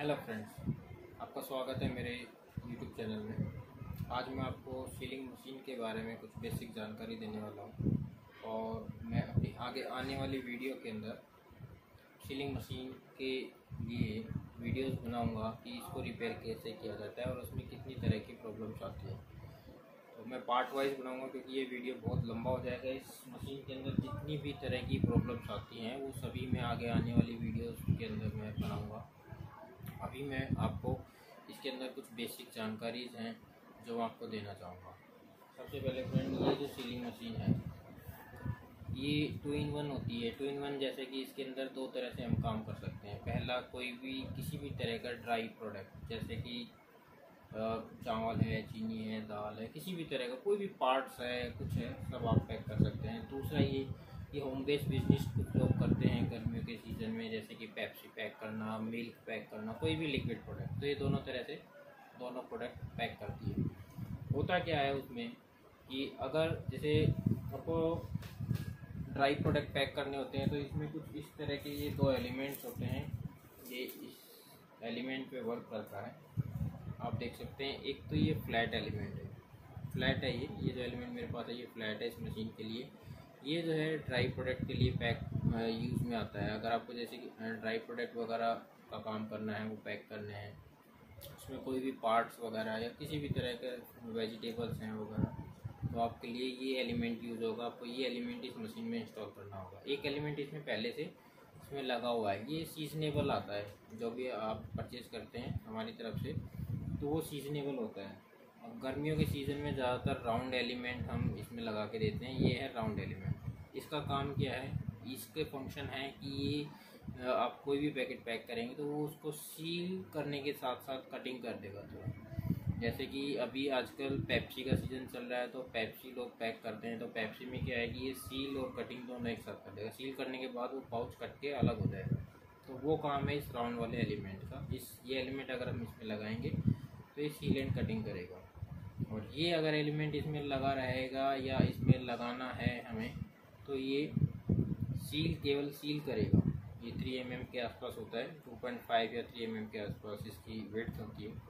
Hello friends, आपका स्वागत है मेरे यूट्यूब चैनल में। आज मैं आपको सीलिंग मशीन के बारे में कुछ बेसिक जानकारी देने वाला हूँ और मैं अपनी आगे आने वाली वीडियो के अंदर सीलिंग मशीन के लिए वीडियोस बनाऊंगा कि इसको रिपेयर कैसे किया जाता है और उसमें कितनी तरह की प्रॉब्लम्स आती है। तो मैं पार्ट वाइज बनाऊंगा क्योंकि ये वीडियो बहुत लंबा हो जाएगा। इस मशीन के अंदर जितनी भी तरह की प्रॉब्लम्स आती हैं वो सभी मैं आगे आने वाली वीडियोस के अंदर मैं बनाऊँगा। अभी मैं आपको इसके अंदर कुछ बेसिक जानकारीज़ हैं जो मैं आपको देना चाहूँगा। सबसे पहले फ्रेंड, ये जो सीलिंग मशीन है ये 2 in 1 होती है। 2 in 1 जैसे कि इसके अंदर दो तरह से हम काम कर सकते हैं। पहला, कोई भी किसी भी तरह का ड्राई प्रोडक्ट जैसे कि चावल है, चीनी है, दाल है, किसी भी तरह का कोई भी पार्ट्स है, कुछ है, सब आप पैक कर सकते हैं। दूसरा, ये होम बेस्ड बिजनेस कुछ लोग करते हैं गर्मियों के सीज़न में, जैसे कि पेप्सी पैक करना, मिल्क पैक करना, कोई भी लिक्विड प्रोडक्ट। तो ये दोनों तरह से दोनों प्रोडक्ट पैक करती है। होता क्या है उसमें कि अगर जैसे आपको ड्राई प्रोडक्ट पैक करने होते हैं तो इसमें कुछ इस तरह के ये दो एलिमेंट्स होते हैं। ये इस एलिमेंट पे वर्क करता है, आप देख सकते हैं। एक तो ये फ्लैट एलिमेंट है, फ्लैट है ये जो एलिमेंट मेरे पास है ये फ्लैट है इस मशीन के लिए। ये जो है ड्राई प्रोडक्ट के लिए पैक यूज़ में आता है। अगर आपको जैसे कि ड्राई प्रोडक्ट वगैरह का काम करना है, वो पैक करने हैं, उसमें कोई भी पार्ट्स वगैरह या किसी भी तरह के वेजिटेबल्स हैं वगैरह, तो आपके लिए ये एलिमेंट यूज़ होगा। आपको ये एलिमेंट इस मशीन में इंस्टॉल करना होगा। एक एलिमेंट इसमें पहले से इसमें लगा हुआ है, ये सीजनेबल आता है। जो भी आप परचेज़ करते हैं हमारी तरफ से तो वो सीजनेबल होता है। अब गर्मियों के सीज़न में ज़्यादातर राउंड एलिमेंट हम इसमें लगा के देते हैं। ये है राउंड एलिमेंट। इसका काम क्या है, इसके फंक्शन है कि ये आप कोई भी पैकेट पैक करेंगे तो वो उसको सील करने के साथ साथ कटिंग कर देगा थोड़ा। जैसे कि अभी आजकल पेप्सी का सीज़न चल रहा है तो पेप्सी लोग पैक करते हैं, तो पेप्सी में क्या है कि ये सील और कटिंग दोनों एक साथ कर देगा। सील करने के बाद वो पाउच कट के अलग हो जाएगा। तो वो काम है इस राउंड वाले एलिमेंट का। ये एलिमेंट अगर हम इसमें लगाएंगे तो ये सील एंड कटिंग करेगा। और ये अगर एलिमेंट इसमें लगा रहेगा या इसमें लगाना है हमें तो ये केवल सील करेगा। ये 3 mm के आसपास होता है, 2.5 या 3 mm के आसपास इसकी विड्थ होती है।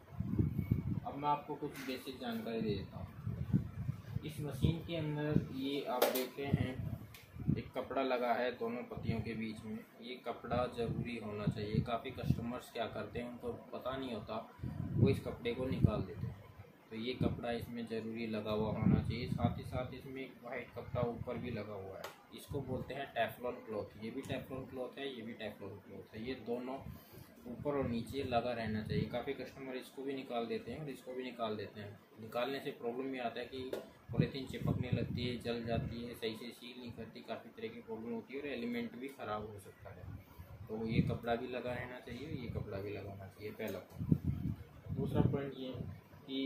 अब मैं आपको कुछ बेसिक जानकारी दे देता हूँ। इस मशीन के अंदर ये आप देखते हैं एक कपड़ा लगा है दोनों पत्तियों के बीच में। ये कपड़ा ज़रूरी होना चाहिए। काफ़ी कस्टमर्स क्या करते हैं, उनको पता नहीं होता, वो इस कपड़े को निकाल देते हैं। तो ये कपड़ा इसमें ज़रूरी लगा हुआ होना चाहिए। साथ ही साथ इसमें एक वाइट कपड़ा ऊपर भी लगा हुआ है, इसको बोलते हैं टेफ्लॉन क्लॉथ। ये भी टेफ्लॉन क्लॉथ है, ये भी टेफ्लॉन क्लॉथ है। ये दोनों ऊपर और नीचे लगा रहना चाहिए। काफ़ी कस्टमर इसको भी निकाल देते हैं और इसको भी निकाल देते हैं। निकालने से प्रॉब्लम ये आता है कि पॉलीथीन चिपकने लगती है, जल जाती है, सही से सील नहीं करती, काफ़ी तरह की प्रॉब्लम होती है और एलिमेंट भी ख़राब हो सकता है। तो ये कपड़ा भी लगा रहना चाहिए, ये कपड़ा भी लगाना चाहिए, पहला पॉइंट। दूसरा पॉइंट ये कि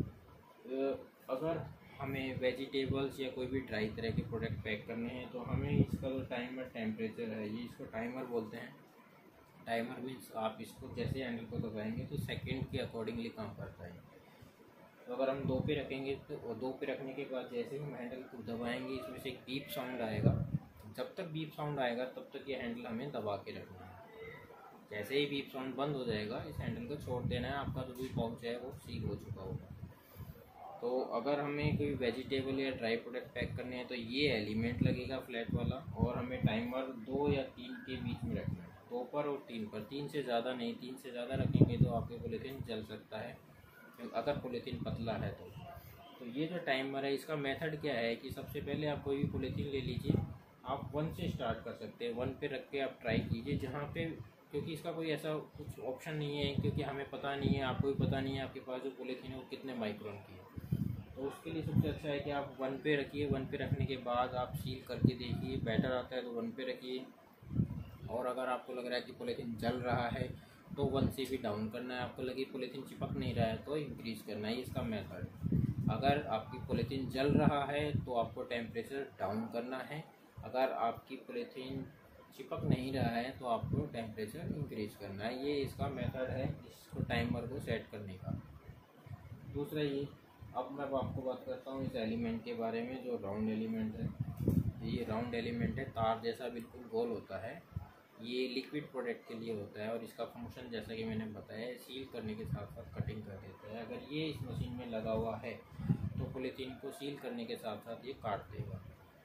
अगर हमें वेजिटेबल्स या कोई भी ड्राई तरह के प्रोडक्ट पैक करने हैं तो हमें इसका जो टाइमर टेम्परेचर है, ये इसको टाइमर बोलते हैं। टाइमर मीन्स आप इसको जैसे हैंडल को दबाएंगे तो सेकंड के अकॉर्डिंगली काम करता है। तो अगर हम 2 पे रखेंगे तो 2 पे रखने के बाद जैसे ही हम हैंडल को दबाएंगे इसमें से एक बीप साउंड आएगा। जब तक बीप साउंड आएगा तब तक ये हैंडल हमें दबा के रखना है। जैसे ही बीप साउंड बंद हो जाएगा इस हैंडल को छोड़ देना है। आपका जो भी पाउच है वो सील हो चुका होगा। तो अगर हमें कोई वेजिटेबल या ड्राई प्रोडक्ट पैक करने हैं तो ये एलिमेंट लगेगा फ्लैट वाला, और हमें टाइमर 2 या 3 के बीच में रखना है, 2 पर और 3 पर। 3 से ज़्यादा नहीं, 3 से ज़्यादा रखेंगे तो आपके पॉलीथीन जल सकता है, अगर पॉलीथीन पतला है तो ये जो टाइमर है इसका मेथड क्या है कि सबसे पहले आप कोई भी पॉलीथीन ले लीजिए। आप 1 से स्टार्ट कर सकते हैं। 1 पे रख के आप ट्राई कीजिए जहाँ पे, क्योंकि इसका कोई ऐसा कुछ ऑप्शन नहीं है, क्योंकि हमें पता नहीं है, आपको भी पता नहीं है आपके पास जो पॉलीथीन है वो कितने माइक्रोन की है। तो उसके लिए सबसे अच्छा है कि आप 1 पे रखिए। 1 पे रखने के बाद आप सील करके देखिए, बेटर आता है तो 1 पे रखिए। और अगर आपको लग रहा है कि पॉलीथीन जल रहा है तो 1 से भी डाउन करना है। आपको लगे पॉलीथीन चिपक नहीं रहा है तो इंक्रीज़ करना है। ये इसका मेथड। अगर आपकी पॉलीथीन जल रहा है तो आपको टेम्परेचर डाउन करना है। अगर आपकी पॉलीथीन चिपक नहीं रहा है तो आपको टेम्परेचर इंक्रीज़ करना है। ये इसका मेथड है इसको टाइमर को सेट करने का। दूसरा ये, अब मैं आपको बात करता हूँ इस एलिमेंट के बारे में जो राउंड एलिमेंट है। ये राउंड एलिमेंट है, तार जैसा बिल्कुल गोल होता है। ये लिक्विड प्रोडक्ट के लिए होता है और इसका फंक्शन जैसा कि मैंने बताया सील करने के साथ साथ कटिंग कर देता है। अगर ये इस मशीन में लगा हुआ है तो पॉलीथीन को सील करने के साथ साथ ये काट देगा।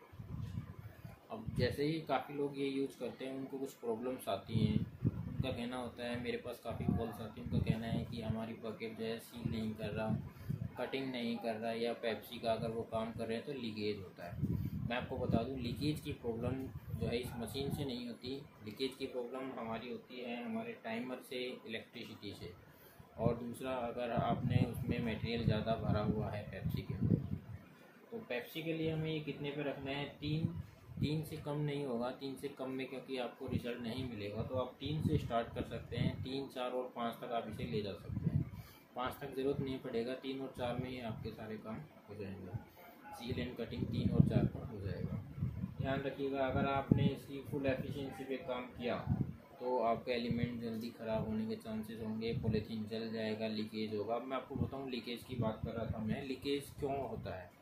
अब जैसे ही काफ़ी लोग ये यूज़ करते हैं उनको कुछ प्रॉब्लम्स आती हैं। उनका कहना होता है, मेरे पास काफ़ी कॉल्स आती हैं, उनका कहना है कि हमारी बकेट जो है सील नहीं कर रहा, कटिंग नहीं कर रहा, या पेप्सी का अगर वो काम कर रहे हैं तो लीकेज होता है। मैं आपको बता दूं, लीकेज की प्रॉब्लम जो है इस मशीन से नहीं होती। लीकेज की प्रॉब्लम हमारी होती है हमारे टाइमर से, इलेक्ट्रिसिटी से। और दूसरा, अगर आपने उसमें मटेरियल ज़्यादा भरा हुआ है पेप्सी के अंदर, तो पेप्सी के लिए हमें ये कितने पे रखना है, तीन से कम नहीं होगा। 3 से कम में क्योंकि आपको रिजल्ट नहीं मिलेगा, तो आप 3 से स्टार्ट कर सकते हैं। 3, 4 और 5 तक आप इसे ले जा सकते हैं। 5 तक ज़रूरत नहीं पड़ेगा, 3 और 4 में ही आपके सारे काम हो जाएंगे। सील एंड कटिंग 3 और 4 पर हो जाएगा। ध्यान रखिएगा, अगर आपने इसकी फुल एफिशिएंसी पे काम किया तो आपका एलिमेंट जल्दी ख़राब होने के चांसेस होंगे, पॉलीथीन जल जाएगा, लीकेज होगा। अब मैं आपको बताऊँ लीकेज की बात कर रहा था मैं, लीकेज क्यों होता है।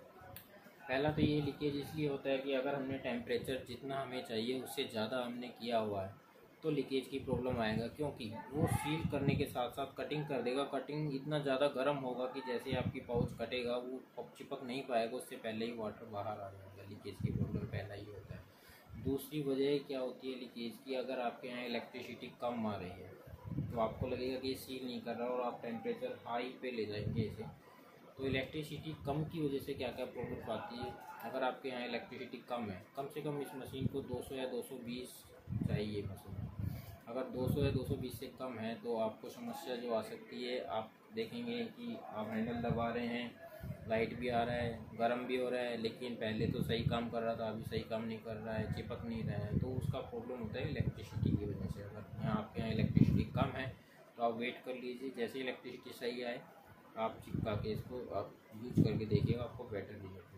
पहला तो ये लीकेज इसलिए होता है कि अगर हमने टेम्परेचर जितना हमें चाहिए उससे ज़्यादा हमने किया हुआ है तो लीकेज की प्रॉब्लम आएगा, क्योंकि वो सील करने के साथ साथ कटिंग कर देगा। कटिंग इतना ज़्यादा गर्म होगा कि जैसे आपकी पाउच कटेगा वो चिपक नहीं पाएगा, उससे पहले ही वाटर बाहर आ जाएगा। लीकेज की प्रॉब्लम पहला ही होता है। दूसरी वजह क्या होती है लीकेज की, अगर आपके यहाँ इलेक्ट्रिसिटी कम आ रही है तो आपको लगेगा कि ये सील नहीं कर रहा और आप टेम्परेचर हाई पे ले जाएंगे इसे। तो इलेक्ट्रिसिटी कम की वजह से क्या क्या प्रॉब्लम आती है। अगर आपके यहाँ इलेक्ट्रिसिटी कम है, कम से कम इस मशीन को 200 या 220 चाहिए मशीन। अगर 200 या 220 से कम है तो आपको समस्या जो आ सकती है, आप देखेंगे कि आप हैंडल दबा रहे हैं, लाइट भी आ रहा है, गर्म भी हो रहा है, लेकिन पहले तो सही काम कर रहा था, अभी सही काम नहीं कर रहा है, चिपक नहीं रहा है। तो उसका प्रॉब्लम होता है इलेक्ट्रिसिटी की वजह से। अगर यहाँ आपके यहाँ इलेक्ट्रिसिटी कम है तो आप वेट कर लीजिए, जैसे इलेक्ट्रिसिटी सही आए आप चिपका के इसको आप यूज करके देखिएगा, आपको बेटर रिजल्ट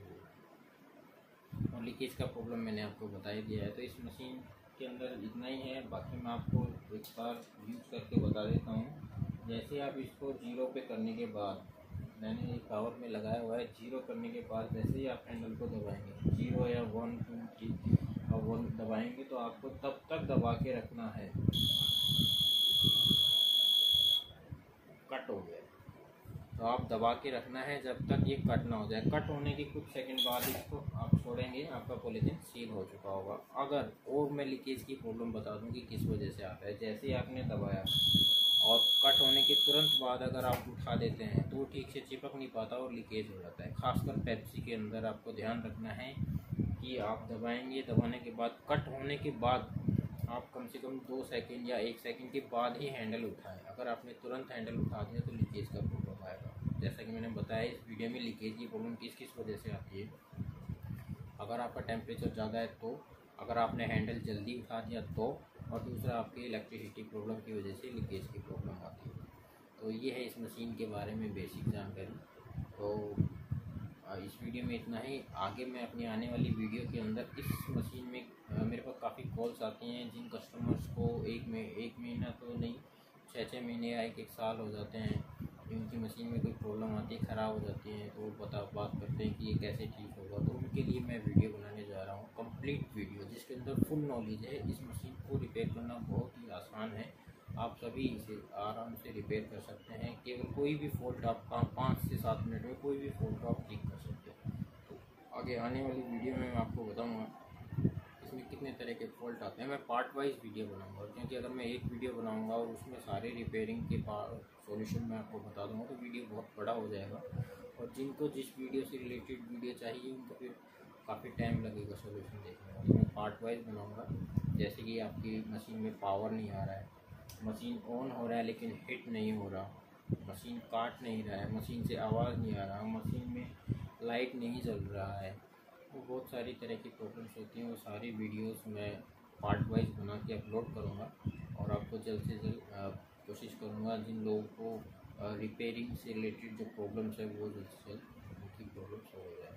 मिलेगा। और लीकेज का प्रॉब्लम मैंने आपको बता ही दिया है। तो इस मशीन के अंदर इतना ही है, बाकी मैं आपको एक बार यूज करके बता देता हूँ। जैसे आप इसको 0 पे करने के बाद, मैंने एक पावर में लगाया हुआ है, 0 करने के बाद जैसे ही आप हैंडल को दबाएंगे, 0 या 1, 2, 3 और 1 दबाएंगे, तो आपको तब तक दबा के रखना है। कट हो गया तो आप दबा के रखना है जब तक ये कट ना हो जाए। कट होने के कुछ सेकंड बाद इसको आप छोड़ेंगे, आपका पॉलीथीन सील हो चुका होगा। अगर और मैं लीकेज की प्रॉब्लम बता दूं कि किस वजह से आता है। जैसे ही आपने दबाया और कट होने के तुरंत बाद अगर आप उठा देते हैं तो वो ठीक से चिपक नहीं पाता और लीकेज हो जाता है। खासकर पेप्सी के अंदर आपको ध्यान रखना है कि आप दबाएंगे, दबाने के बाद, कट होने के बाद आप कम से कम 2 सेकंड या 1 सेकंड के बाद ही हैंडल उठाएं। अगर आपने तुरंत हैंडल उठा दिया तो लीकेज का प्रॉब्लम आएगा। जैसा कि मैंने बताया इस वीडियो में, लीकेज की प्रॉब्लम किस किस वजह से आती है। अगर आपका टेम्परेचर ज़्यादा है तो, अगर आपने हैंडल जल्दी उठा दिया तो, और दूसरा आपकी इलेक्ट्रिसिटी प्रॉब्लम की वजह से लीकेज की प्रॉब्लम आती है। तो ये है इस मशीन के बारे में बेसिक जानकारी। तो इस वीडियो में इतना ही। आगे मैं अपनी आने वाली वीडियो के अंदर इस मशीन में मेरे पास काफ़ी कॉल्स आती हैं जिन कस्टमर्स को एक महीना तो नहीं, 6 महीने या 1 साल हो जाते हैं कि उनकी मशीन में कोई प्रॉब्लम आती है, ख़राब हो जाती है, तो वो बात करते हैं कि ये कैसे ठीक होगा। तो उनके लिए मैं वीडियो बनाने जा रहा हूँ, कंप्लीट वीडियो जिसके अंदर फुल नॉलेज है। इस मशीन को रिपेयर करना बहुत ही आसान है, आप सभी इसे आराम से रिपेयर कर सकते हैं। केवल कोई भी फॉल्ट आप 5 से 7 मिनट में कोई भी फॉल्ट आप ठीक कर सकते हैं। तो आगे आने वाली वीडियो में मैं आपको बताऊंगा इसमें कितने तरह के फॉल्ट आते हैं। मैं पार्ट वाइज वीडियो बनाऊंगा, क्योंकि अगर मैं एक वीडियो बनाऊंगा और उसमें सारे रिपेयरिंग के सॉल्यूशन मैं आपको बता दूंगा तो वीडियो बहुत बड़ा हो जाएगा। और जिनको जिस वीडियो से रिलेटेड वीडियो चाहिए उनको फिर काफ़ी टाइम लगेगा सॉल्यूशन देखने में। तो मैं पार्ट वाइज बनाऊँगा। जैसे कि आपकी मशीन में पावर नहीं आ रहा है, मशीन ऑन हो रहा है लेकिन हिट नहीं हो रहा, मशीन काट नहीं रहा है, मशीन से आवाज़ नहीं आ रहा, मशीन में लाइट नहीं जल रहा है, वो बहुत सारी तरह की प्रॉब्लम्स होती हैं। वो सारी वीडियोस मैं पार्ट वाइज बना के अपलोड करूँगा और आपको जल्द से जल्द कोशिश करूँगा जिन लोगों को रिपेयरिंग से रिलेटेड जो प्रॉब्लम्स है वो जल्द से जल्द उनकी प्रॉब्लम्स हो जाए।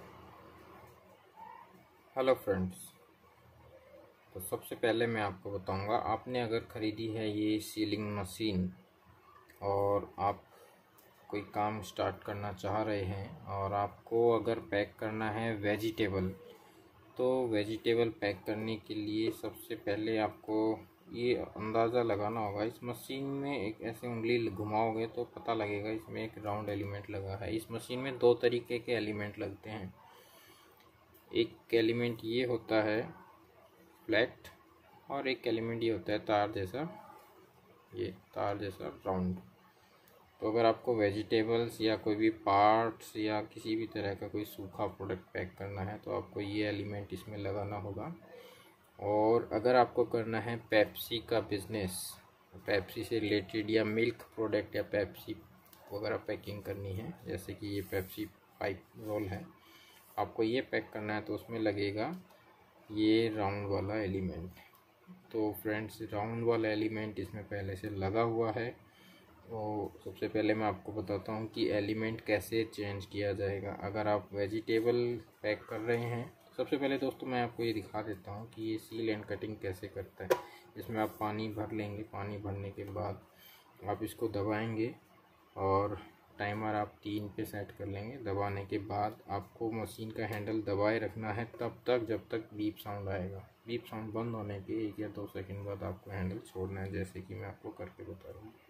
हेलो फ्रेंड्स, तो सबसे पहले मैं आपको बताऊंगा, आपने अगर ख़रीदी है ये सीलिंग मशीन और आप कोई काम स्टार्ट करना चाह रहे हैं और आपको अगर पैक करना है वेजिटेबल, तो वेजिटेबल पैक करने के लिए सबसे पहले आपको ये अंदाज़ा लगाना होगा। इस मशीन में एक ऐसे उंगली घुमाओगे तो पता लगेगा इसमें एक राउंड एलिमेंट लगा है। इस मशीन में दो तरीके के एलिमेंट लगते हैं। एक एलिमेंट ये होता है फ्लैट और एक एलिमेंट ये होता है तार जैसा, ये तार जैसा राउंड। तो अगर आपको वेजिटेबल्स या कोई भी पार्ट्स या किसी भी तरह का कोई सूखा प्रोडक्ट पैक करना है तो आपको ये एलिमेंट इसमें लगाना होगा। और अगर आपको करना है पेप्सी का बिज़नेस, पेप्सी से रिलेटेड या मिल्क प्रोडक्ट या पेप्सी वगैरह पैकिंग करनी है, जैसे कि ये पेप्सी पाइप रोल है, आपको ये पैक करना है तो उसमें लगेगा ये राउंड वाला एलिमेंट। तो फ्रेंड्स, राउंड वाला एलिमेंट इसमें पहले से लगा हुआ है। तो सबसे पहले मैं आपको बताता हूँ कि एलिमेंट कैसे चेंज किया जाएगा। अगर आप वेजिटेबल पैक कर रहे हैं, सबसे पहले दोस्तों मैं आपको ये दिखा देता हूँ कि ये सील एंड कटिंग कैसे करता है। इसमें आप पानी भर लेंगे, पानी भरने के बाद आप इसको दबाएंगे और टाइमर आप 3 पे सेट कर लेंगे। दबाने के बाद आपको मशीन का हैंडल दबाए रखना है तब तक जब तक बीप साउंड आएगा। बीप साउंड बंद होने के 1 या 2 सेकंड बाद आपको हैंडल छोड़ना है, जैसे कि मैं आपको करके बता रहा हूँ।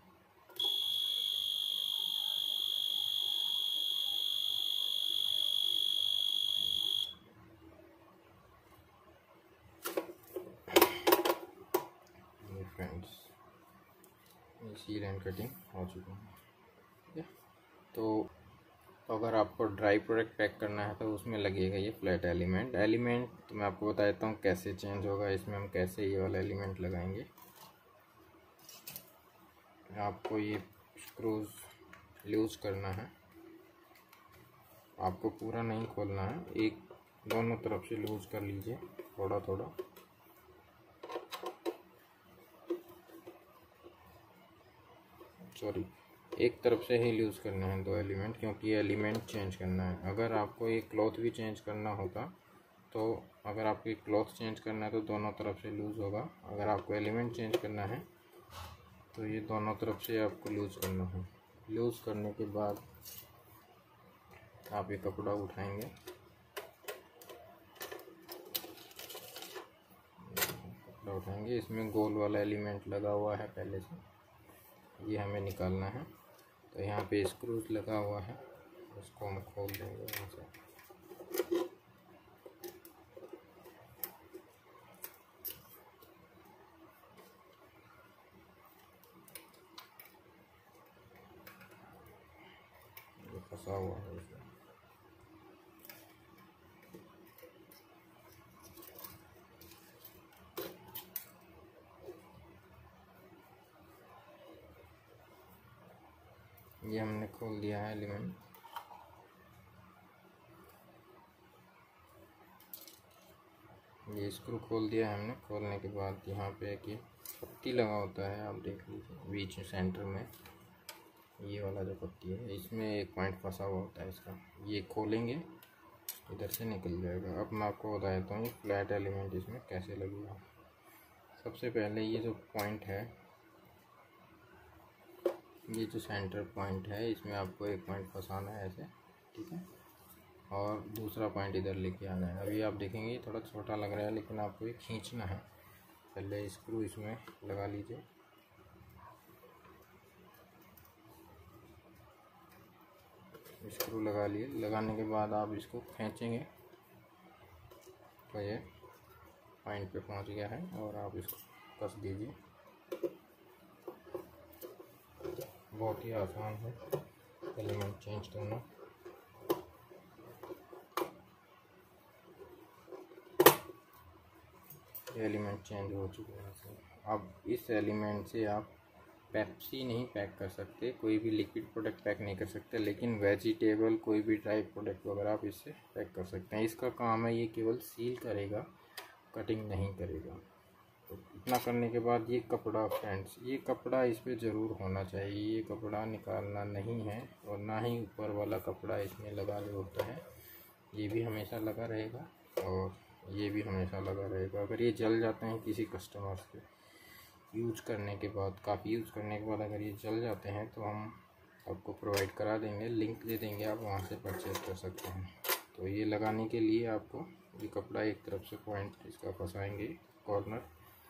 फ्रेंड्स, सील एंड कटिंग हो चुका है। तो अगर आपको ड्राई प्रोडक्ट पैक करना है तो उसमें लगेगा ये फ्लैट एलिमेंट। तो मैं आपको बता देता हूँ कैसे चेंज होगा। इसमें हम कैसे ये वाला एलिमेंट लगाएंगे। आपको ये स्क्रूज लूज करना है, आपको पूरा नहीं खोलना है, एक दोनों तरफ से लूज कर लीजिए थोड़ा थोड़ा। सॉरी, एक तरफ से ही लूज़ करने हैं 2 एलिमेंट, क्योंकि ये एलिमेंट चेंज करना है। अगर आपको ये क्लॉथ भी चेंज करना होता तो अगर आपको ये क्लॉथ चेंज करना है तो दोनों तरफ से लूज़ होगा। अगर आपको एलिमेंट चेंज करना है तो ये दोनों तरफ से आपको लूज़ करना है। लूज़ करने के बाद आप ये कपड़ा उठाएंगे, इसमें गोल वाला एलिमेंट लगा हुआ है पहले से, ये हमें निकालना है। तो यहाँ पे स्क्रूज लगा हुआ है, उसको हम खोल देंगे यहाँ से। ये फंसा हुआ है इसमें। ये हमने खोल दिया है एलिमेंट। ये स्क्रू खोल दिया है हमने। खोलने के बाद यहाँ पे एक ये पट्टी लगा होता है, आप देख लीजिए बीच में सेंटर में ये वाला जो पट्टी है, इसमें एक पॉइंट फंसा हुआ होता है इसका। ये खोलेंगे, इधर से निकल जाएगा। अब मैं आपको बता देता हूँ फ्लैट एलिमेंट इसमें कैसे लगेगा। सबसे पहले ये जो पॉइंट है, ये जो सेंटर पॉइंट है, इसमें आपको एक पॉइंट फंसाना है ऐसे, ठीक है, और दूसरा पॉइंट इधर लेके आना है। अभी आप देखेंगे थोड़ा छोटा लग रहा है, लेकिन आपको ये खींचना है। पहले स्क्रू इसमें लगा लीजिए, स्क्रू लगा लिए। लगाने के बाद आप इसको खींचेंगे तो ये पॉइंट पे पहुंच गया है, और आप इसको कस दीजिए। बहुत ही आसान है एलिमेंट चेंज करना। एलिमेंट चेंज हो चुके हैं। अब इस एलिमेंट से आप पेप्सी नहीं पैक कर सकते, कोई भी लिक्विड प्रोडक्ट पैक नहीं कर सकते, लेकिन वेजिटेबल कोई भी ड्राई प्रोडक्ट वगैरह आप इससे पैक कर सकते हैं। इसका काम है ये केवल सील करेगा, कटिंग नहीं करेगा। तो इतना करने के बाद ये कपड़ा, फ्रेंड्स, ये कपड़ा इस पर ज़रूर होना चाहिए। ये कपड़ा निकालना नहीं है, और ना ही ऊपर वाला कपड़ा इसमें लगा होता है। ये भी हमेशा लगा रहेगा और ये भी हमेशा लगा रहेगा। अगर ये जल जाते हैं किसी कस्टमर्स के यूज करने के बाद, काफ़ी यूज़ करने के बाद अगर ये जल जाते हैं तो हम आपको प्रोवाइड करा देंगे, लिंक दे देंगे, आप वहाँ से परचेज़ कर सकते हैं। तो ये लगाने के लिए आपको ये कपड़ा एक तरफ से पॉइंट इसका फंसाएंगे कॉर्नर,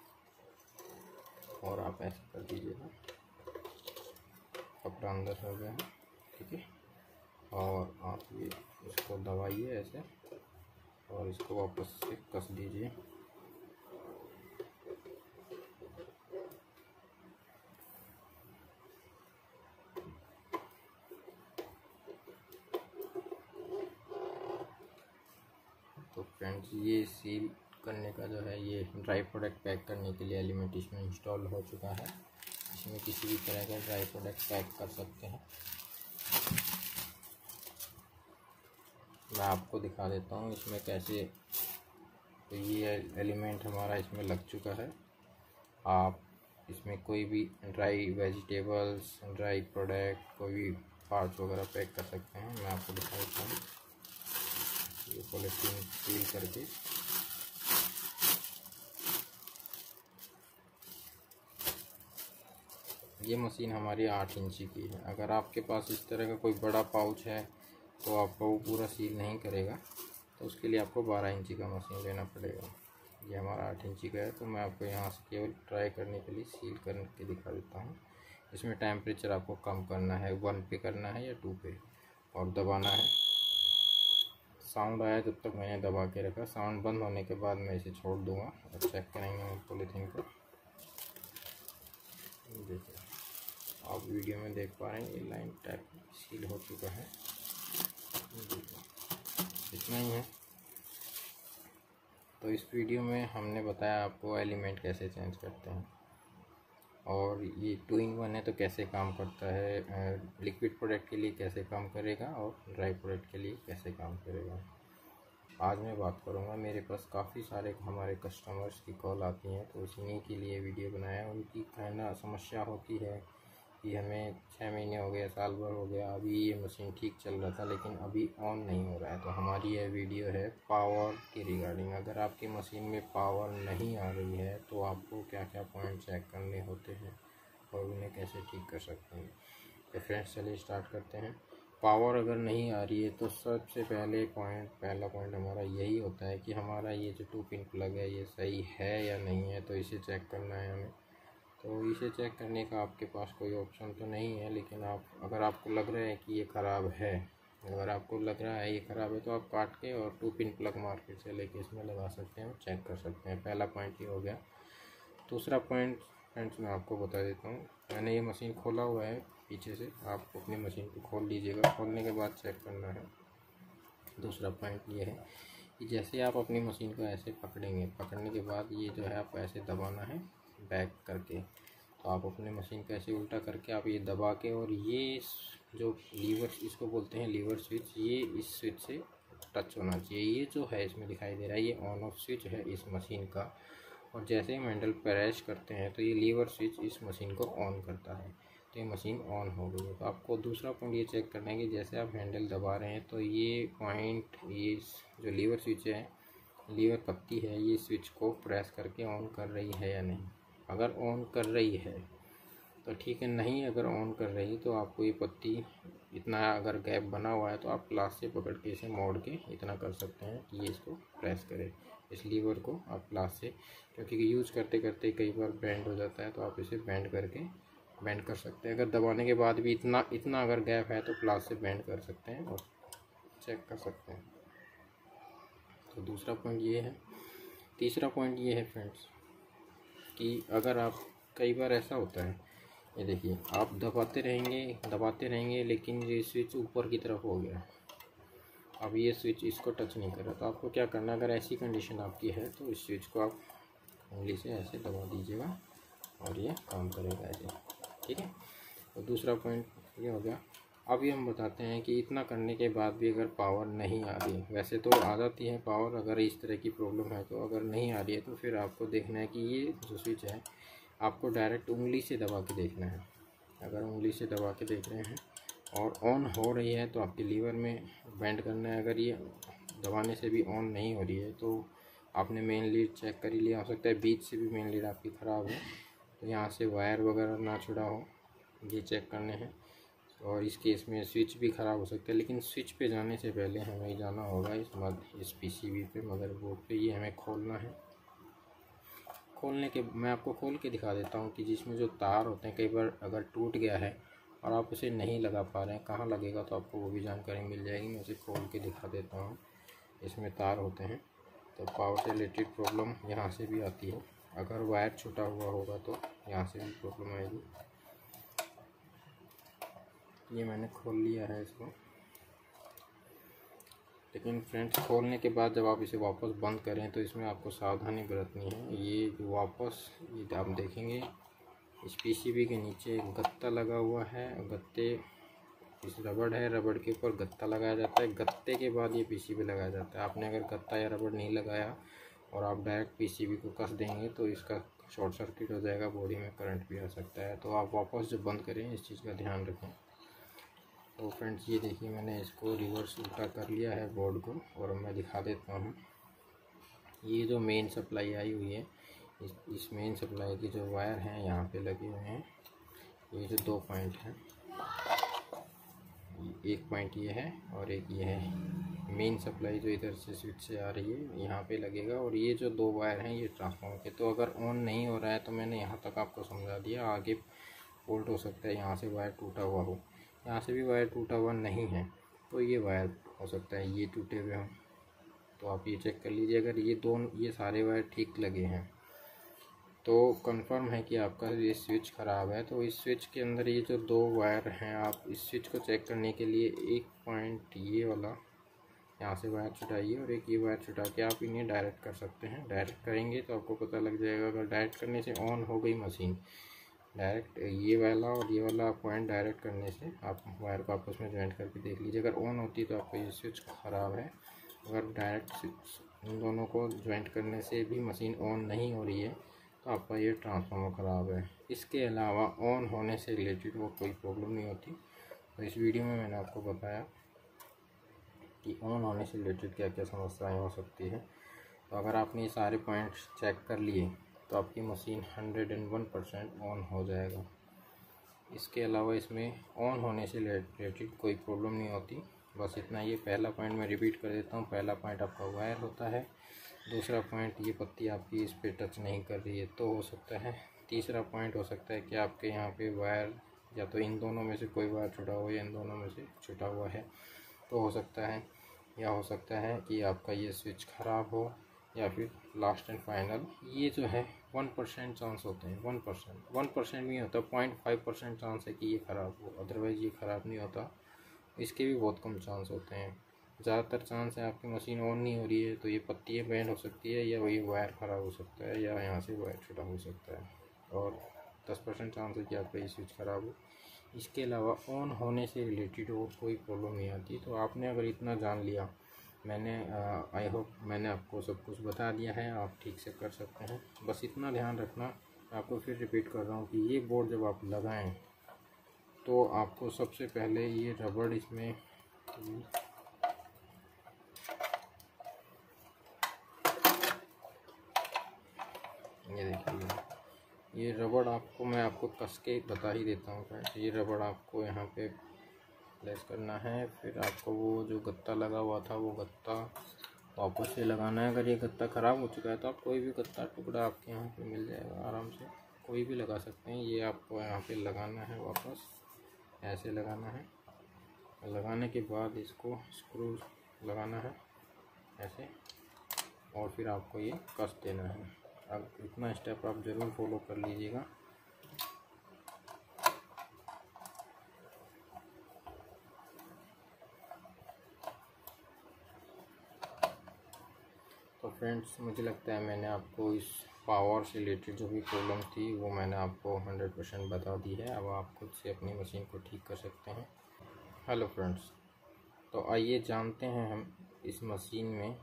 और आप ऐसे कर दीजिएगा, कपड़ा अंदर हो गया है, ठीक है। और आप ये इसको दबाइए ऐसे, और इसको वापस से कस दीजिए। तो फ्रेंड्स, ये सील करने का जो है, ये ड्राई प्रोडक्ट पैक करने के लिए एलिमेंट इसमें इंस्टॉल हो चुका है। इसमें किसी भी तरह का ड्राई प्रोडक्ट पैक कर सकते हैं। मैं आपको दिखा देता हूँ इसमें कैसे। तो ये एलिमेंट हमारा इसमें लग चुका है। आप इसमें कोई भी ड्राई वेजिटेबल्स, ड्राई प्रोडक्ट, कोई भी पार्ट्स वगैरह पैक कर सकते हैं। मैं आपको दिखा देता हूँ। ये पॉलीथीन सील करके ये मशीन हमारी 8 इंची की है। अगर आपके पास इस तरह का कोई बड़ा पाउच है तो आपको वो पूरा सील नहीं करेगा, तो उसके लिए आपको 12 इंची का मशीन लेना पड़ेगा। ये हमारा 8 इंची का है, तो मैं आपको यहाँ से केवल ट्राई करने के लिए सील करके दिखा देता हूँ। इसमें टेम्परेचर आपको कम करना है, 1 पे करना है या 2 पे, और दबाना है। साउंड आया जब तक मैंने दबा के रखा। साउंड बंद होने के बाद मैं इसे छोड़ दूँगा और चेक करेंगे हम पॉलीथीन को। देखिए, आप वीडियो में देख पा रहे हैं, ये लाइन टाइप सील हो चुका है। इतना ही है। तो इस वीडियो में हमने बताया आपको एलिमेंट कैसे चेंज करते हैं, और ये 2 in 1 है तो कैसे काम करता है, लिक्विड प्रोडक्ट के लिए कैसे काम करेगा और ड्राई प्रोडक्ट के लिए कैसे काम करेगा। आज मैं बात करूँगा, मेरे पास काफ़ी सारे हमारे कस्टमर्स की कॉल आती हैं, तो इसी के लिए वीडियो बनाया। उनकी कहना समस्या होती है कि हमें 6 महीने हो गए, साल भर हो गया, अभी ये मशीन ठीक चल रहा था लेकिन अभी ऑन नहीं हो रहा है। तो हमारी यह वीडियो है पावर के रिगार्डिंग। अगर आपकी मशीन में पावर नहीं आ रही है तो आपको क्या क्या पॉइंट चेक करने होते हैं और उन्हें कैसे ठीक कर सकते हैं। तो फ्रेंड्स, चलिए स्टार्ट करते हैं। पावर अगर नहीं आ रही है तो सबसे पहला पॉइंट हमारा यही होता है कि हमारा ये जो 2 पिन प्लग है ये सही है या नहीं है, तो इसे चेक करना है हमें। तो इसे चेक करने का आपके पास कोई ऑप्शन तो नहीं है, लेकिन अगर आपको लग रहा है कि ये ख़राब है, अगर आपको लग रहा है ये ख़राब है, तो आप काट के और 2 पिन प्लग मार्केट से लेके इसमें लगा सकते हैं और चेक कर सकते हैं। पहला पॉइंट ये हो गया। दूसरा पॉइंट फ्रेंड्स मैं आपको बता देता हूँ। मैंने ये मशीन खोला हुआ है पीछे से, आप अपनी मशीन को खोल लीजिएगा। खोलने के बाद चेक करना है। दूसरा पॉइंट ये है कि जैसे आप अपनी मशीन को ऐसे पकड़ेंगे, पकड़ने के बाद ये जो है आपको ऐसे दबाना है बैक करके। तो आप अपने मशीन को ऐसे उल्टा करके आप ये दबा के, और ये जो लीवर, इसको बोलते हैं लीवर स्विच, ये इस स्विच से टच होना चाहिए। ये जो है इसमें दिखाई दे रहा है, ये ऑन ऑफ स्विच है इस मशीन का। और जैसे हम हैंडल प्रेस करते हैं तो ये लीवर स्विच इस मशीन को ऑन करता है, तो ये मशीन ऑन हो गई है। तो आपको दूसरा पॉइंट ये चेक करना है कि जैसे आप हैंडल दबा रहे हैं तो ये पॉइंट, ये जो लीवर स्विच है, लीवर पत्ती है, ये स्विच को प्रेस करके ऑन कर रही है या नहीं। अगर ऑन कर रही है तो ठीक है, नहीं अगर ऑन कर रही है तो आपको ये पत्ती, इतना अगर गैप बना हुआ है तो आप क्लास से पकड़ के इसे मोड़ के इतना कर सकते हैं कि ये इसको प्रेस करे, इस लीवर को आप क्लास से, क्योंकि यूज़ करते करते कई बार बेंड हो जाता है, तो आप इसे बेंड कर सकते हैं। अगर दबाने के बाद भी इतना अगर गैप है तो क्लास से बेंड कर सकते हैं और चेक कर सकते हैं। तो दूसरा पॉइंट ये है। तीसरा पॉइंट ये है फ्रेंड्स कि अगर आप, कई बार ऐसा होता है, ये देखिए, आप दबाते रहेंगे लेकिन ये स्विच ऊपर की तरफ हो गया, अब ये स्विच इसको टच नहीं कर रहा। तो आपको क्या करना है, अगर ऐसी कंडीशन आपकी है तो इस स्विच को आप उंगली से ऐसे दबा दीजिएगा और ये काम करेगा ऐसे, ठीक है। तो दूसरा पॉइंट ये हो गया। अब ये हम बताते हैं कि इतना करने के बाद भी अगर पावर नहीं आ रही, वैसे तो आ जाती है पावर, अगर इस तरह की प्रॉब्लम है तो, अगर नहीं आ रही है तो फिर आपको देखना है कि ये जो स्विच है आपको डायरेक्ट उंगली से दबा के देखना है। अगर उंगली से दबा के देख रहे हैं और ऑन हो रही है तो आपके लीवर में बेंड करना है। अगर ये दबाने से भी ऑन नहीं हो रही है तो आपने मेन लीड चेक कर ही लिया, हो सकता है बीच से भी मेन लीड आपकी ख़राब है, तो यहाँ से वायर वगैरह ना छुड़ा हो, ये चेक करने हैं। और इस केस में स्विच भी ख़राब हो सकता है। लेकिन स्विच पे जाने से पहले हमें जाना होगा इस पीसीबी पे, मदरबोर्ड पे। ये हमें खोलना है। खोलने के मैं आपको खोल के दिखा देता हूँ कि जिसमें जो तार होते हैं, कई बार अगर टूट गया है और आप उसे नहीं लगा पा रहे हैं, कहाँ लगेगा, तो आपको वो भी जानकारी मिल जाएगी। मैं उसे खोल के दिखा देता हूँ। इसमें तार होते हैं, तो पावर से रिलेटेड प्रॉब्लम यहाँ से भी आती है। अगर वायर छूटा हुआ होगा तो यहाँ से भी प्रॉब्लम आएगी। ये मैंने खोल लिया है इसको। लेकिन फ्रेंड्स, खोलने के बाद जब आप इसे वापस बंद करें तो इसमें आपको सावधानी बरतनी है। ये आप देखेंगे इस पीसीबी के नीचे एक गत्ता लगा हुआ है। गत्ते इस रबड़ है, रबड़ के ऊपर गत्ता लगाया जाता है। गत्ते के बाद ये पीसीबी लगाया जाता है। आपने अगर गत्ता या रबड़ नहीं लगाया और आप डायरेक्ट पीसीबी को कस देंगे तो इसका शॉर्ट सर्किट हो जाएगा, बॉडी में करंट भी आ सकता है। तो आप वापस जब बंद करें इस चीज़ का ध्यान रखें। तो फ्रेंड्स, ये देखिए मैंने इसको रिवर्स उल्टा कर लिया है बोर्ड को, और मैं दिखा देता हूँ। ये जो मेन सप्लाई आई हुई है, इस मेन सप्लाई की जो वायर हैं यहाँ पे लगे हुए हैं। ये जो 2 पॉइंट हैं, एक पॉइंट ये है और एक ये है। मेन सप्लाई जो इधर से स्विच से आ रही है यहाँ पे लगेगा, और ये जो 2 वायर हैं ये ट्रांसफार्मर के। तो अगर ऑन नहीं हो रहा है तो मैंने यहाँ तक आपको समझा दिया। आगे फॉल्ट हो सकता है, यहाँ से वायर टूटा हुआ हो, यहाँ से भी वायर टूटा हुआ नहीं है तो ये वायर हो सकता है ये टूटे हुए हों। तो आप ये चेक कर लीजिए। अगर ये सारे वायर ठीक लगे हैं तो कंफर्म है कि आपका ये स्विच ख़राब है। तो इस स्विच के अंदर ये जो 2 वायर हैं, आप इस स्विच को चेक करने के लिए एक पॉइंट ये वाला यहाँ से वायर छुटाइए और एक ये वायर छुटा के आप इन्हें डायरेक्ट कर सकते हैं। डायरेक्ट करेंगे तो आपको पता लग जाएगा। अगर डायरेक्ट करने से ऑन हो गई मशीन, डायरेक्ट ये वाला और ये वाला पॉइंट डायरेक्ट करने से आप वायर को आपस में ज्वाइंट करके देख लीजिए। अगर ऑन होती तो आपका ये स्विच ख़राब है। अगर डायरेक्ट इन दोनों को ज्वाइंट करने से भी मशीन ऑन नहीं हो रही है तो आपका ये ट्रांसफार्मर ख़राब है। इसके अलावा ऑन होने से रिलेटेड वो कोई प्रॉब्लम नहीं होती। तो इस वीडियो में मैंने आपको बताया कि ऑन होने से रिलेटेड क्या क्या समस्याएं हो सकती है। तो अगर आपने ये सारे पॉइंट्स चेक कर लिए तो आपकी मशीन 101% ऑन हो जाएगा। इसके अलावा इसमें ऑन होने से रिलेटेड कोई प्रॉब्लम नहीं होती। बस इतना। ये पहला पॉइंट मैं रिपीट कर देता हूँ। पहला पॉइंट आपका वायर होता है। दूसरा पॉइंट, ये पत्ती आपकी इस पे टच नहीं कर रही है तो हो सकता है। तीसरा पॉइंट हो सकता है कि आपके यहाँ पे वायर या तो इन दोनों में से कोई वायर छुटा हो या इन दोनों में से छुटा हुआ है तो हो सकता है। या हो सकता है कि आपका ये स्विच ख़राब हो, या फिर लास्ट एंड फाइनल ये जो है 1% चांस होते हैं। 1% भी होता है, 0.5% चांस है कि ये ख़राब हो, अदरवाइज़ ये ख़राब नहीं होता। इसके भी बहुत कम चांस होते हैं। ज़्यादातर चांस है आपकी मशीन ऑन नहीं हो रही है तो ये पत्ती बैंड हो सकती है, या वही वायर ख़राब हो सकता है, या यहाँ से वायर छुटा हो सकता है, और 10% चांस है कि आपका ये स्विच ख़राब हो। इसके अलावा ऑन होने से रिलेटेड और कोई प्रॉब्लम नहीं आती। तो आपने अगर इतना जान लिया, मैंने आई होप मैंने आपको सब कुछ बता दिया है, आप ठीक से कर सकते हैं। बस इतना ध्यान रखना। आपको फिर रिपीट कर रहा हूँ कि ये बोर्ड जब आप लगाएं तो आपको सबसे पहले ये रबड़ इसमें ये देखिए, ये रबड़ मैं आपको कस के बता ही देता हूँ फ्रेंड्स। ये रबड़ आपको यहाँ पे प्लेस करना है। फिर आपको वो जो गत्ता लगा हुआ था वो गत्ता वापस से लगाना है। अगर ये गत्ता ख़राब हो चुका है तो आप कोई भी गत्ता टुकड़ा आपके यहाँ पे मिल जाएगा, आराम से कोई भी लगा सकते हैं। ये आपको यहाँ पे लगाना है, वापस ऐसे लगाना है। लगाने के बाद इसको स्क्रू लगाना है ऐसे, और फिर आपको ये कस देना है। अब इतना स्टेप आप ज़रूर फॉलो कर लीजिएगा। तो फ्रेंड्स, मुझे लगता है मैंने आपको इस पावर से रिलेटेड जो भी प्रॉब्लम थी वो मैंने आपको 100% बता दी है। अब आप खुद से अपनी मशीन को ठीक कर सकते हैं। हेलो फ्रेंड्स, तो आइए जानते हैं हम इस मशीन में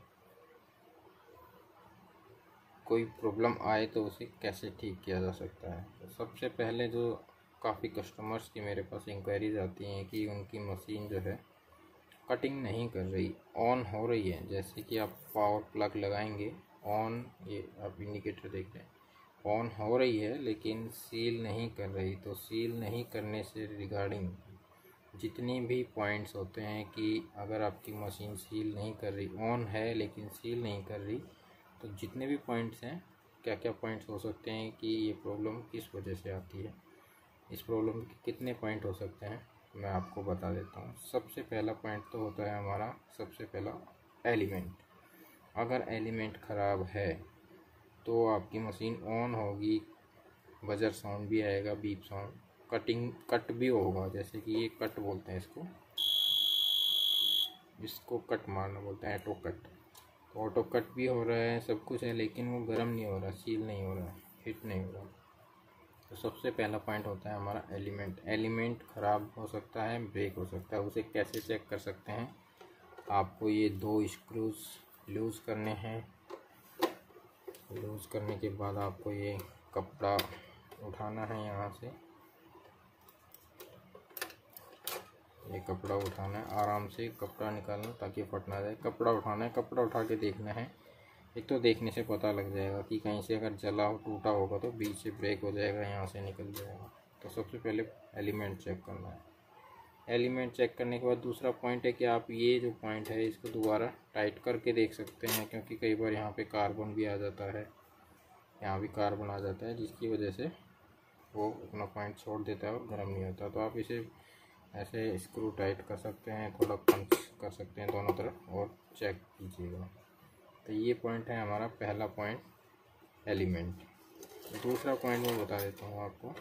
कोई प्रॉब्लम आए तो उसे कैसे ठीक किया जा सकता है। तो सबसे पहले जो काफ़ी कस्टमर्स की मेरे पास इंक्वायरीज आती हैं कि उनकी मशीन जो है कटिंग नहीं कर रही, ऑन हो रही है। जैसे कि आप पावर प्लग लगाएंगे, ऑन, ये आप इंडिकेटर देख रहे हैं, ऑन हो रही है लेकिन सील नहीं कर रही। तो सील नहीं करने से रिगार्डिंग जितनी भी पॉइंट्स होते हैं कि अगर आपकी मशीन सील नहीं कर रही, ऑन है लेकिन सील नहीं कर रही, तो जितने भी पॉइंट्स हैं, क्या क्या पॉइंट्स हो सकते हैं कि ये प्रॉब्लम किस वजह से आती है, इस प्रॉब्लम के कितने पॉइंट हो सकते हैं मैं आपको बता देता हूँ। सबसे पहला पॉइंट तो होता है हमारा, सबसे पहला एलिमेंट। अगर एलिमेंट ख़राब है तो आपकी मशीन ऑन होगी, बजर साउंड भी आएगा, बीप साउंड, कट भी होगा, जैसे कि ये कट बोलते हैं इसको कट मारना बोलते हैं, ऑटो कट। तो ऑटो कट भी हो रहा है, सब कुछ है, लेकिन वो गर्म नहीं हो रहा, सील नहीं हो रहा, हिट नहीं हो रहा। तो सबसे पहला पॉइंट होता है हमारा एलिमेंट। एलिमेंट ख़राब हो सकता है, ब्रेक हो सकता है। उसे कैसे चेक कर सकते हैं? आपको ये 2 स्क्रूज लूज़ करने हैं। लूज़ करने के बाद आपको ये कपड़ा उठाना है, यहाँ से ये कपड़ा उठाना है, आराम से कपड़ा निकालना ताकि फट ना जाए। कपड़ा उठाना है, कपड़ा उठा के देखना है। एक तो देखने से पता लग जाएगा कि कहीं से अगर जला हो, टूटा होगा तो बीच से ब्रेक हो जाएगा, यहाँ से निकल जाएगा। तो सबसे पहले एलिमेंट चेक करना है। एलिमेंट चेक करने के बाद दूसरा पॉइंट है कि आप ये जो पॉइंट है इसको दोबारा टाइट करके देख सकते हैं, क्योंकि कई बार यहाँ पे कार्बन भी आ जाता है, यहाँ भी कार्बन आ जाता है, जिसकी वजह से वो अपना पॉइंट छोड़ देता है और गर्म नहीं होता। तो आप इसे ऐसे स्क्रू टाइट कर सकते हैं, थोड़ा पंच कर सकते हैं दोनों तरफ और चेक कीजिएगा। तो ये पॉइंट है हमारा पहला पॉइंट, एलिमेंट। दूसरा पॉइंट मैं बता देता हूँ आपको,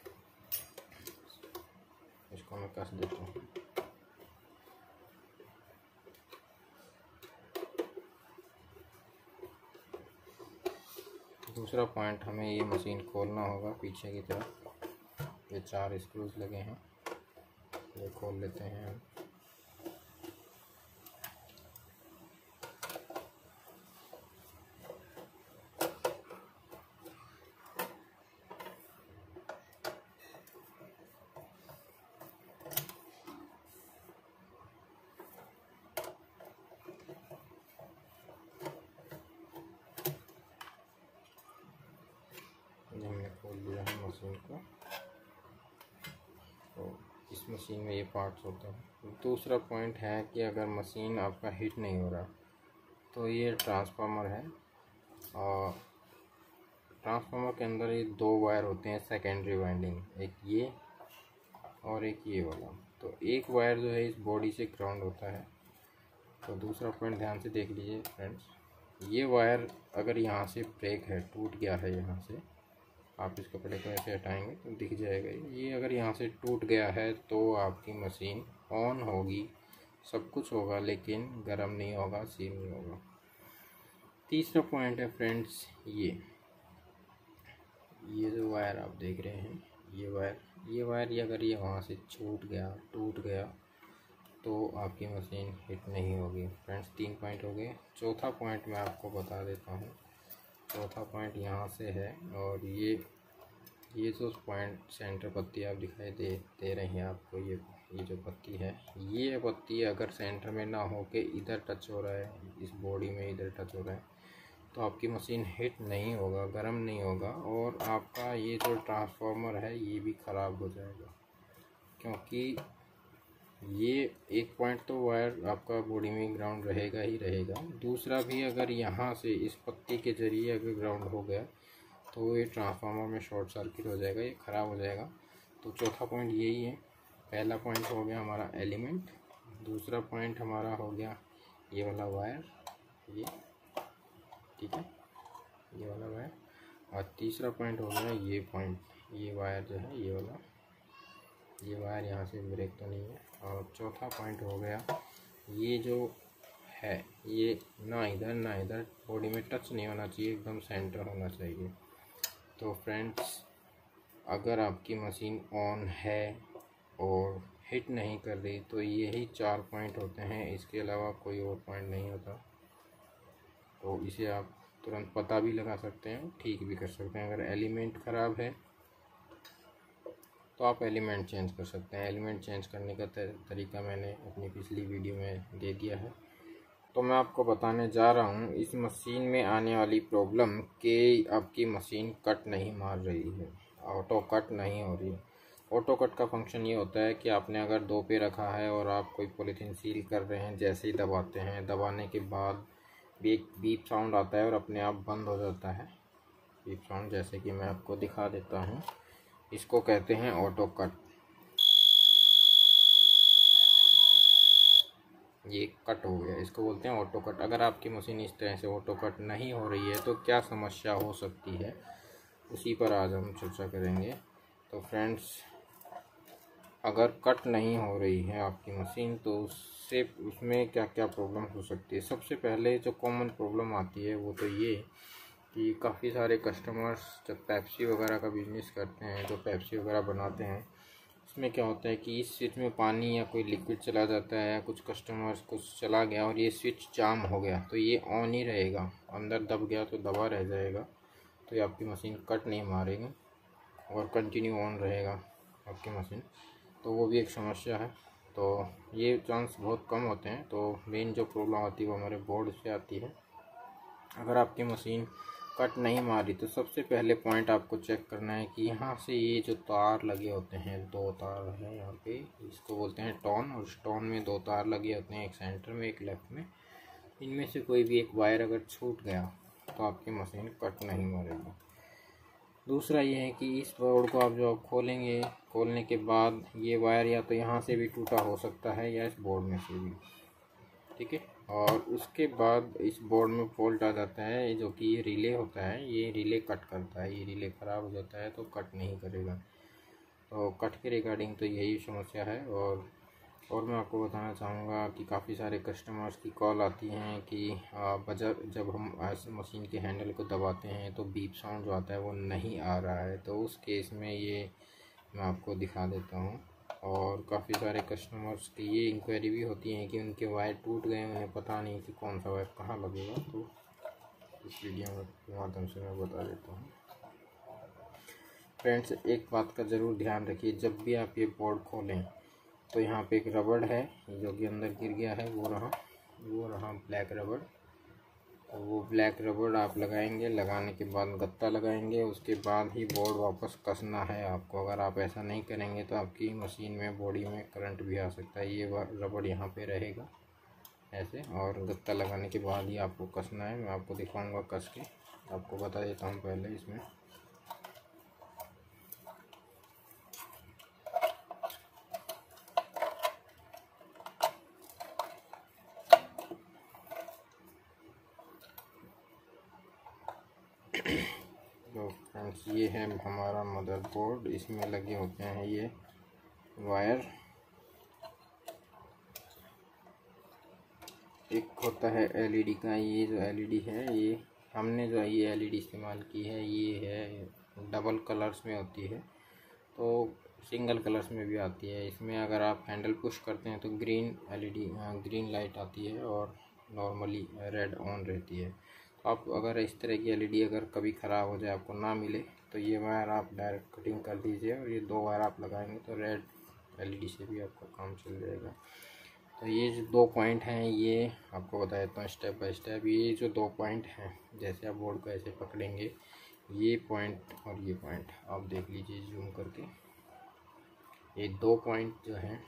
इसको मैं कस देता हूँ। दूसरा पॉइंट, हमें ये मशीन खोलना होगा पीछे की तरफ। ये 4 स्क्रूज लगे हैं, ये खोल लेते हैं हम। हमने खोल लिया है मशीन को। तो इस मशीन में ये पार्ट्स होते हैं। दूसरा पॉइंट है कि अगर मशीन आपका हीट नहीं हो रहा, तो ये ट्रांसफार्मर है, और ट्रांसफार्मर के अंदर ये 2 वायर होते हैं सेकेंडरी वाइंडिंग, एक ये और एक ये वाला। तो एक वायर जो है इस बॉडी से ग्राउंड होता है। तो दूसरा पॉइंट ध्यान से देख लीजिए फ्रेंड्स, ये वायर अगर यहाँ से ब्रेक है, टूट गया है, यहाँ से आप इस कपड़े को ऐसे हटाएंगे तो दिख जाएगा, ये अगर यहाँ से टूट गया है तो आपकी मशीन ऑन होगी, सब कुछ होगा, लेकिन गर्म नहीं होगा, सील नहीं होगा। तीसरा पॉइंट है फ्रेंड्स, ये जो वायर आप देख रहे हैं, ये वायर अगर ये वहाँ से छूट गया, टूट गया, तो आपकी मशीन हिट नहीं होगी। फ्रेंड्स 3 पॉइंट हो गए। चौथा पॉइंट मैं आपको बता देता हूँ। चौथा पॉइंट यहाँ से है, और ये जो पॉइंट सेंटर पत्ती आप दिखाई दे रही हैं आपको, ये जो पत्ती है, ये पत्ती अगर सेंटर में ना हो के इधर टच हो रहा है, इस बॉडी में इधर टच हो रहा है, तो आपकी मशीन हिट नहीं होगा, गर्म नहीं होगा, और आपका ये जो ट्रांसफार्मर है ये भी ख़राब हो जाएगा। क्योंकि ये एक पॉइंट तो वायर आपका बॉडी में ग्राउंड रहेगा ही रहेगा, दूसरा भी अगर यहाँ से इस पत्ती के ज़रिए अगर ग्राउंड हो गया तो ये ट्रांसफार्मर में शॉर्ट सर्किट हो जाएगा, ये ख़राब हो जाएगा। तो चौथा पॉइंट यही है। पहला पॉइंट हो गया हमारा एलिमेंट, दूसरा पॉइंट हमारा हो गया ये वाला वायर, ये ठीक है, ये वाला वायर, और तीसरा पॉइंट हो गया ये पॉइंट, ये वायर जो है, ये वाला, ये वायर यहाँ से ब्रेक तो नहीं है। और चौथा पॉइंट हो गया ये जो है, ये ना इधर बॉडी में टच नहीं होना चाहिए, एकदम सेंटर होना चाहिए। तो फ्रेंड्स, अगर आपकी मशीन ऑन है और हिट नहीं कर रही तो यही 4 पॉइंट होते हैं, इसके अलावा कोई और पॉइंट नहीं होता। तो इसे आप तुरंत पता भी लगा सकते हैं, ठीक भी कर सकते हैं। अगर एलिमेंट ख़राब है तो आप एलिमेंट चेंज कर सकते हैं। एलिमेंट चेंज करने का तरीका मैंने अपनी पिछली वीडियो में दे दिया है। तो मैं आपको बताने जा रहा हूँ इस मशीन में आने वाली प्रॉब्लम कि आपकी मशीन कट नहीं मार रही है, ऑटो कट नहीं हो रही है। ऑटो कट का फंक्शन ये होता है कि आपने अगर 2 पे रखा है और आप कोई पॉलीथीन सील कर रहे हैं, जैसे ही दबाते हैं, दबाने के बाद भी एक बीप साउंड आता है और अपने आप बंद हो जाता है। बीप साउंड जैसे कि मैं आपको दिखा देता हूँ, इसको कहते हैं ऑटो कट। ये कट हो गया, इसको बोलते हैं ऑटो कट। अगर आपकी मशीन इस तरह से ऑटो कट नहीं हो रही है तो क्या समस्या हो सकती है, उसी पर आज हम चर्चा करेंगे। तो फ्रेंड्स, अगर कट नहीं हो रही है आपकी मशीन तो उसमें क्या क्या प्रॉब्लम हो सकती है। सबसे पहले जो कॉमन प्रॉब्लम आती है वो तो ये कि काफ़ी सारे कस्टमर्स जब पेप्सी वगैरह का बिज़नेस करते हैं, जो पेप्सी वगैरह बनाते हैं, इसमें क्या होता है कि इस स्विच में पानी या कोई लिक्विड चला जाता है, कुछ कस्टमर्स कुछ चला गया और ये स्विच जाम हो गया तो ये ऑन ही रहेगा, अंदर दब गया तो दबा रह जाएगा, तो ये आपकी मशीन कट नहीं मारेगी और कंटिन्यू ऑन रहेगा आपकी मशीन, तो वो भी एक समस्या है। तो ये चांस बहुत कम होते हैं। तो मेन जो प्रॉब्लम आती है वो हमारे बोर्ड से आती है। अगर आपकी मशीन कट नहीं मारी तो सबसे पहले पॉइंट आपको चेक करना है कि यहाँ से ये जो तार लगे होते हैं, 2 तार हैं यहाँ पे, इसको बोलते हैं टॉन, और टॉन में 2 तार लगे होते हैं, एक सेंटर में एक लेफ्ट में। इनमें से कोई भी एक वायर अगर छूट गया तो आपकी मशीन कट नहीं मारेगी। दूसरा ये है कि इस बोर्ड को आप जो खोलेंगे, खोलने के बाद ये वायर या तो यहाँ से भी टूटा हो सकता है या इस बोर्ड में से भी, ठीक है। और उसके बाद इस बोर्ड में फॉल्ट आ जाता है, जो कि ये रिले होता है, ये रिले कट करता है, ये रिले ख़राब हो जाता है तो कट नहीं करेगा। तो कट के रिगार्डिंग तो यही समस्या है। और मैं आपको बताना चाहूँगा कि काफ़ी सारे कस्टमर्स की कॉल आती हैं कि बजर जब हम ऐसे मशीन के हैंडल को दबाते हैं तो बीप साउंड जो आता है वो नहीं आ रहा है। तो उस केस में ये मैं आपको दिखा देता हूँ। और काफ़ी सारे कस्टमर्स की ये इंक्वायरी भी होती है कि उनके वायर टूट गए, उन्हें पता नहीं कि कौन सा वायर कहाँ लगेगा। तो इस वीडियो के माध्यम से मैं बता देता हूँ। फ्रेंड्स, एक बात का ज़रूर ध्यान रखिए, जब भी आप ये बोर्ड खोलें तो यहाँ पे एक रबड़ है जो कि अंदर गिर गया है, वो रहा ब्लैक रबड़। और वो ब्लैक रबड़ आप लगाएंगे, लगाने के बाद गत्ता लगाएंगे, उसके बाद ही बोर्ड वापस कसना है आपको। अगर आप ऐसा नहीं करेंगे तो आपकी मशीन में बॉडी में करंट भी आ सकता है। ये रबड़ यहाँ पे रहेगा ऐसे, और गत्ता लगाने के बाद ही आपको कसना है। मैं आपको दिखाऊंगा कस के, आपको बता देता हूँ पहले इसमें। तो फ्रेंड्स, ये है हमारा मदरबोर्ड, इसमें लगे होते हैं ये वायर। एक होता है एलईडी का, ये जो एलईडी है, ये हमने जो ये एलईडी इस्तेमाल की है, ये है डबल कलर्स में होती है, तो सिंगल कलर्स में भी आती है। इसमें अगर आप हैंडल पुश करते हैं तो ग्रीन एलईडी ग्रीन लाइट आती है और नॉर्मली रेड ऑन रहती है। तो आप अगर इस तरह की एलईडी अगर कभी ख़राब हो जाए, आपको ना मिले, तो ये वायर आप डायरेक्ट कटिंग कर दीजिए और ये 2 वायर आप लगाएंगे तो रेड एलईडी से भी आपका काम चल जाएगा। तो ये जो 2 पॉइंट हैं, ये आपको बता देता हूँ स्टेप बाय स्टेप। ये जो 2 पॉइंट हैं, जैसे आप बोर्ड को ऐसे पकड़ेंगे, ये पॉइंट और ये पॉइंट आप देख लीजिए जूम करके। ये 2 पॉइंट जो हैं,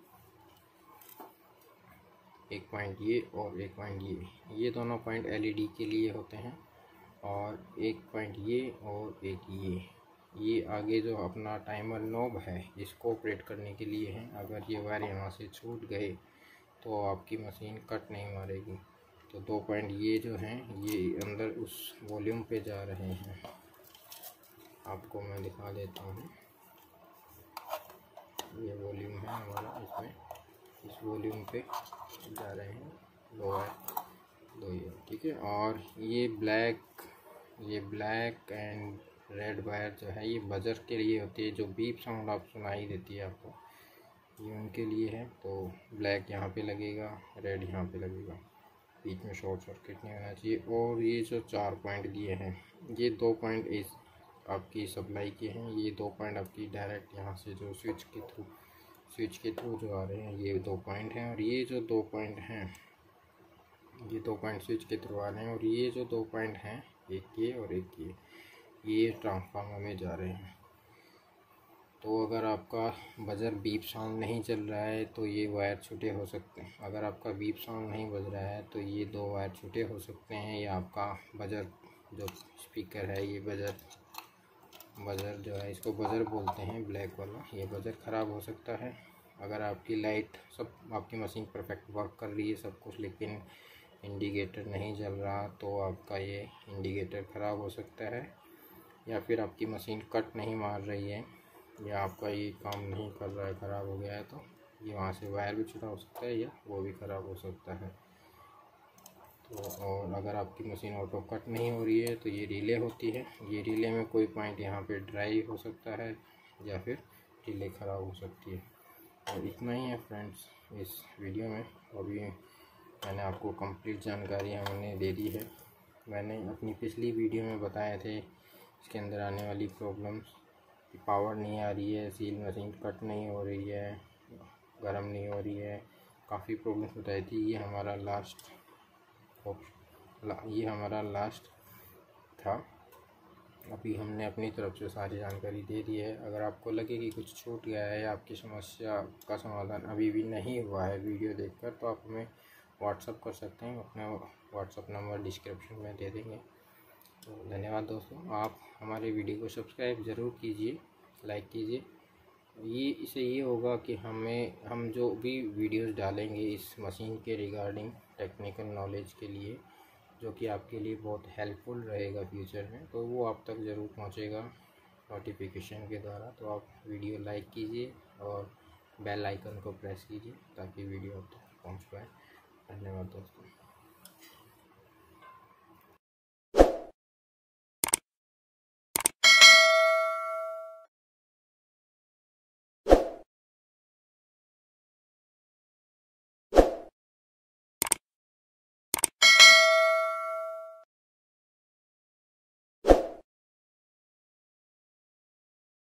एक पॉइंट ये और एक पॉइंट ये दोनों पॉइंट एलईडी के लिए होते हैं, और एक पॉइंट ये और एक ये आगे जो अपना टाइमर नॉब है, इसको ऑपरेट करने के लिए है। अगर ये वायर यहाँ से छूट गए तो आपकी मशीन कट नहीं मारेगी। तो 2 पॉइंट ये जो हैं, ये अंदर उस वॉल्यूम पे जा रहे हैं, आपको मैं दिखा देता हूँ। ये वॉल्यूम है हमारा, इसमें इस वॉल्यूम पे जा रहे हैं 2 वायर, 2 ये, ठीक है। और ये ब्लैक एंड रेड वायर जो है, ये बजर के लिए होती है, जो बीप साउंड आप सुनाई देती है आपको, ये उनके लिए है। तो ब्लैक यहाँ पे लगेगा, रेड यहाँ पे लगेगा, बीच में शॉर्ट सर्किट नहीं होना चाहिए। और ये जो 4 पॉइंट दिए हैं, ये 2 पॉइंट इस आपकी सप्लाई के हैं, ये 2 पॉइंट आपकी डायरेक्ट यहाँ से जो स्विच के थ्रू जो आ रहे हैं, ये 2 पॉइंट हैं। और ये जो 2 पॉइंट हैं, ये 2 पॉइंट स्विच के थ्रू आ रहे हैं। और ये जो 2 पॉइंट हैं, एक ये और एक ये ट्रांसफार्मर में जा रहे हैं। तो अगर आपका बजर बीप साउंड नहीं चल रहा है तो ये वायर छूटे हो सकते हैं। अगर आपका बीप साउंड नहीं बज रहा है तो ये 2 वायर छूटे हो सकते हैं, या आपका बजर जो स्पीकर है, ये बजर जो है, इसको बजर बोलते हैं ब्लैक वाला, ये बजर ख़राब हो सकता है। अगर आपकी लाइट सब, आपकी मशीन परफेक्ट वर्क कर रही है सब कुछ, लेकिन इंडिकेटर नहीं जल रहा, तो आपका ये इंडिकेटर ख़राब हो सकता है। या फिर आपकी मशीन कट नहीं मार रही है, या आपका ये काम नहीं कर रहा है, ख़राब हो गया है, तो ये वहाँ से वायर भी छूटा हो सकता है या वो भी ख़राब हो सकता है। तो और अगर आपकी मशीन ऑटो कट नहीं हो रही है तो ये रिले होती है, ये रिले में कोई पॉइंट यहाँ पे ड्राई हो सकता है या फिर रिले ख़राब हो सकती है। और इतना ही है फ्रेंड्स इस वीडियो में। अभी मैंने आपको कंप्लीट जानकारी हमने दे दी है। मैंने अपनी पिछली वीडियो में बताए थे इसके अंदर आने वाली प्रॉब्लम्स, कि पावर नहीं आ रही है, सील मशीन कट नहीं हो रही है, गर्म नहीं हो रही है, काफ़ी प्रॉब्लम्स बताई थी। ये हमारा लास्ट था। अभी हमने अपनी तरफ से सारी जानकारी दे दी है। अगर आपको लगे कि कुछ छूट गया है या आपकी समस्या का समाधान अभी भी नहीं हुआ है वीडियो देखकर, तो आप हमें व्हाट्सअप कर सकते हैं। अपना व्हाट्सअप नंबर डिस्क्रिप्शन में दे देंगे। तो धन्यवाद दोस्तों, आप हमारे वीडियो को सब्सक्राइब ज़रूर कीजिए, लाइक कीजिए। इससे ये होगा कि हम जो भी वीडियोस डालेंगे इस मशीन के रिगार्डिंग टेक्निकल नॉलेज के लिए, जो कि आपके लिए बहुत हेल्पफुल रहेगा फ्यूचर में, तो वो आप तक ज़रूर पहुंचेगा नोटिफिकेशन के द्वारा। तो आप वीडियो लाइक कीजिए और बेल आइकन को प्रेस कीजिए ताकि वीडियो आप तक पहुँच पाए। धन्यवाद दोस्तों।